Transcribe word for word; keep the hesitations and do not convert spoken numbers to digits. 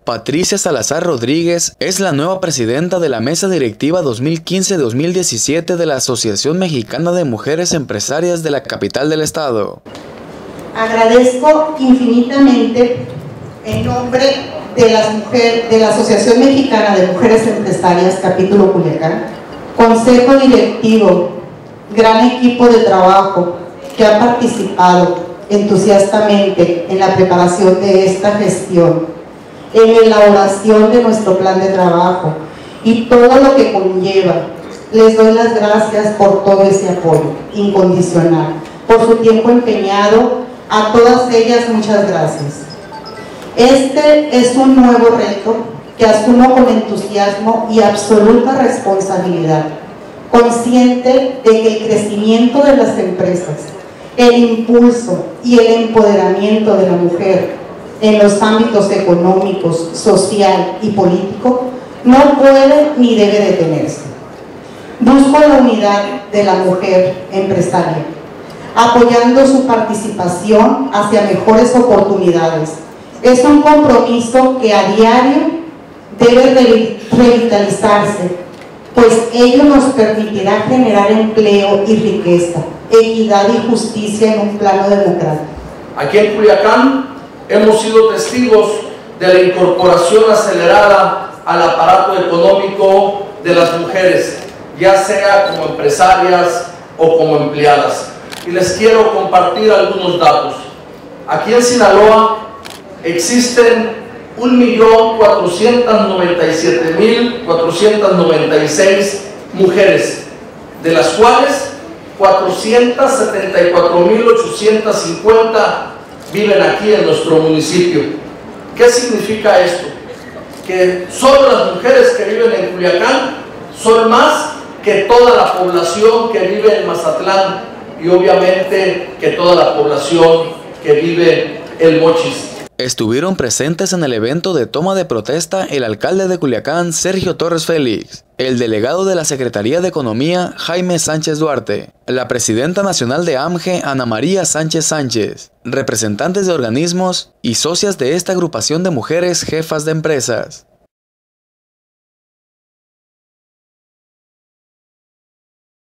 Patricia Salazar Rodríguez es la nueva presidenta de la Mesa Directiva dos mil quince a dos mil diecisiete de la Asociación Mexicana de Mujeres Empresarias de la capital del estado. Agradezco infinitamente en nombre de, las mujer, de la Asociación Mexicana de Mujeres Empresarias, capítulo Culiacán, consejo directivo, gran equipo de trabajo que ha participado entusiastamente en la preparación de esta gestión, en la elaboración de nuestro plan de trabajo y todo lo que conlleva. Les doy las gracias por todo ese apoyo incondicional, por su tiempo empeñado. A todas ellas, muchas gracias. Este es un nuevo reto que asumo con entusiasmo y absoluta responsabilidad, consciente de que el crecimiento de las empresas, el impulso y el empoderamiento de la mujer en los ámbitos económicos, social y político no puede ni debe detenerse. Busco la unidad de la mujer empresaria, apoyando su participación hacia mejores oportunidades. Es un compromiso que a diario debe revitalizarse, pues ello nos permitirá generar empleo y riqueza, equidad y justicia en un plano democrático. Aquí en Culiacán hemos sido testigos de la incorporación acelerada al aparato económico de las mujeres, ya sea como empresarias o como empleadas. Y les quiero compartir algunos datos. Aquí en Sinaloa existen un millón cuatrocientos noventa y siete mil cuatrocientos noventa y seis mujeres, de las cuales cuatrocientos setenta y cuatro mil ochocientos cincuenta viven aquí en nuestro municipio. ¿Qué significa esto? Que solo las mujeres que viven en Culiacán son más que toda la población que vive en Mazatlán y obviamente que toda la población que vive en Mochis. Estuvieron presentes en el evento de toma de protesta el alcalde de Culiacán, Sergio Torres Félix, el delegado de la Secretaría de Economía, Jaime Sánchez Duarte, la presidenta nacional de A M G E, Ana María Sánchez Sánchez, representantes de organismos y socias de esta agrupación de mujeres jefas de empresas.